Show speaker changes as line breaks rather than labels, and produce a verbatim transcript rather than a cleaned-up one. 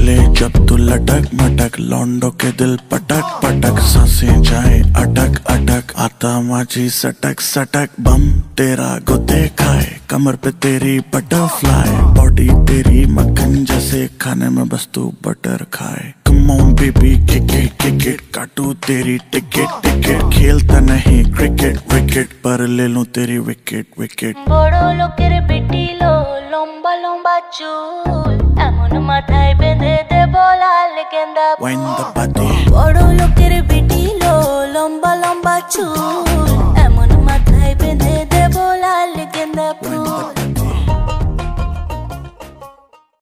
चले जब तू लटक मटक, लौंडो के दिल पटक पटक, सांसें जाए अटक अटक, आता माझी सटक सटक, बम तेरा गुते खाए, कमर पे तेरी बटरफ्लाई, बॉडी तेरी मक्खन जैसे, खाने में बस तू बटर खाए। Come on baby kick it kick it, काटू तेरी टिकट टिकट, खेलता नहीं क्रिकेट विकेट, पर ले लूं तेरी विकेट विकेट।
बड़ो लोकेर बेटी लो लंबा लंबा चूल, एमन माथाय बेंधे दे बोलाल गेंदा फूल।
Wind the body,
बड़ो लोकेर बेटी लो लंबा लंबा चूल,